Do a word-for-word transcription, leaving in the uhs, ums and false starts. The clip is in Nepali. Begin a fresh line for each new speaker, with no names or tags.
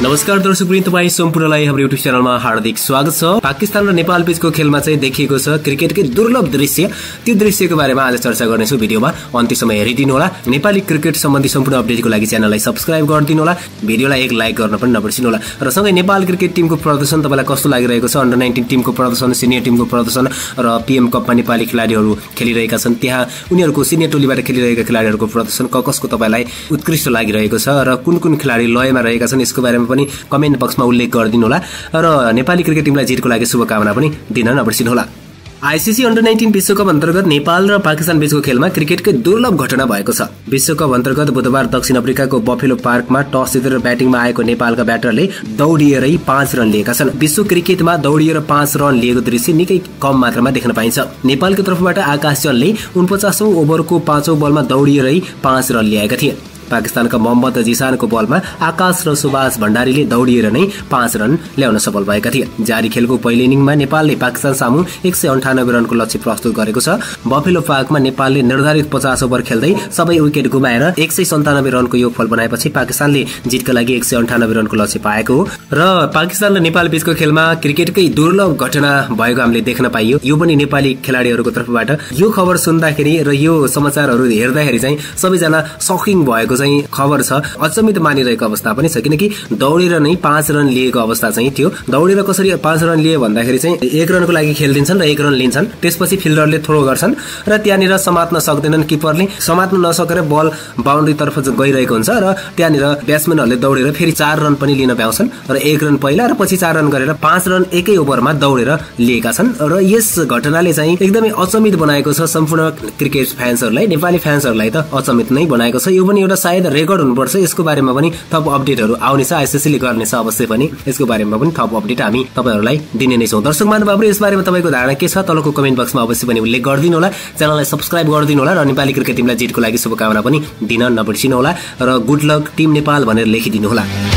नमस्कार दर्शकवृन्द, तपाई सम्पूर्णलाई हाम्रो युट्युब च्यानलमा हार्दिक स्वागत छ। पाकिस्तान र नेपाल बीचको खेलमा चाहिँ देखिएको छ क्रिकेटकै दुर्लभ दृश्य। त्यो दृश्यको बारेमा आज चर्चा गर्नेछु। भिडियोमा अन्त्यसम्म हेरिदिनु होला। नेपाली क्रिकेट सम्बन्धी सम्पूर्ण अपडेटको लागि च्यानललाई सब्स्क्राइब गरिदिनु होला। भिडियोलाई एक लाइक गर्न पनि नबिर्सिनु होला। र सँगै नेपाल क्रिकेट टिमको प्रदर्शन तपाईलाई कस्तो लागिरहेको छ, अन्डर नाइन्टिन टिमको प्रदर्शन, सिनियर टिमको प्रदर्शन र पीएम कपमा नेपाली खेलाडीहरू खेलिरहेका छन्, त्यहाँ उनीहरूको सिनियर टोलीबाट खेलिरहेका खेलाडीहरूको प्रदर्शन क कसको तपाईलाई उत्कृष्ट लागिरहेको छ र कुन कुन खेलाडी लयमा रहेका छन्, यसको बारेमा पनि कमेन्ट बक्समा उल्लेख गरिदिनु होला। र नेपाली क्रिकेट टिमलाई जितको लागि शुभकामना पनि दिन नबिर्सिनु होला। आईसीसी अन्डर नाइन्टिन विश्वकप अन्तर्गत नेपाल र पाकिस्तान बीचको खेलमा क्रिकेटकै दुर्लभ घटना भएको छ। विश्वकप अन्तर्गत बुधबार दक्षिण अफ्रिकाको बफेलो पार्कमा टस जितेर ब्याटिङमा आएको नेपालका ब्याटरले दौडिएरै पाँच रन लिएका छन्। विश्व क्रिकेटमा दौडिएर पाँच रन लिएको दृश्य निकै कम मात्रामा देख्न पाइन्छ। नेपालको तर्फबाट आकाश चन्दले उनपचासौं ओभरको पाँचौं बलमा दौडिएरै पाँच रन ल्याएका थिए। पाकिस्तानका मोहम्मद जिसानको बलमा आकाश र सुभाष भण्डारीले दौडिएर नै पाँच रन ल्याउन सफल भएका थिए। जारी खेलको पहिलो इनिङमा नेपालले पाकिस्तान सामु एक सय अन्ठानब्बे रनको लक्ष्य प्रस्तुत गरेको छ। बफेलो पार्कमा नेपालले निर्धारित पचास ओभर खेल्दै सबै विकेट गुमाएर एक सय सन्तानब्बे रनको योगफल बनाएपछि पाकिस्तानले जितका लागि एक सय अन्ठानब्बे रनको लक्ष्य पाएको हो। र पाकिस्तान र नेपाल बीचको खेलमा क्रिकेटकै दुर्लभ घटना भएको हामीले देख्न पाइयो। यो पनि नेपाली खेलाडीहरूको तर्फबाट यो खबर सुन्दाखेरि र यो समाचारहरू हेर्दाखेरि चाहिँ सबैजना सकिङ भएको चाहिँ खबर छ। अचम्मित मानिरहेको अवस्था पनि छ, किनकि दौडेर नै पाँच रन लिएको अवस्था चाहिँ थियो। दौडेर कसरी पाँच रन लिए भन्दाखेरि चाहिँ एक रनको लागि खेलिदिन्छन् र एक रन लिन्छन्, त्यसपछि फिल्डरले थ्रो गर्छन् र त्यहाँनिर समात्न सक्दैनन्। किपरले समात्न नसकेर बल बाउन्ड्री तर्फ गइरहेको हुन्छ र त्यहाँनिर ब्याट्सम्यानहरूले दौडेर फेरि चार रन पनि लिन पाउँछन् र एक रन पहिला र पछि चार रन गरेर पाँच रन एकै ओभरमा दौडेर लिएका छन्। र यस घटनाले चाहिँ एकदमै अचम्मित बनाएको छ सम्पूर्ण क्रिकेट फ्यान्सहरूलाई, नेपाली फ्यान्सहरूलाई त अचम्मित नै बनाएको छ। यो पनि एउटा सायद रेकर्ड हुनुपर्छ। यसको बारेमा पनि थप अपडेटहरू आउनेछ, आईसीसीले गर्नेछ अवश्य पनि। यसको बारेमा पनि थप अपडेट हामी तपाईहरुलाई दिने नै छौं। दर्शक महानुभावहरु, यस बारेमा तपाईको धारणा के छ तलको कमेन्ट बक्समा अवश्य पनि उल्लेख गरिदिनु होला। च्यानललाई सब्स्क्राइब गरिदिनु होला र नेपाली क्रिकेट टिमलाई जितको लागि शुभकामना पनि दिन नबिर्सिनु होला। र गुड लक टिम नेपाल भनेर लेखिदिनु होला।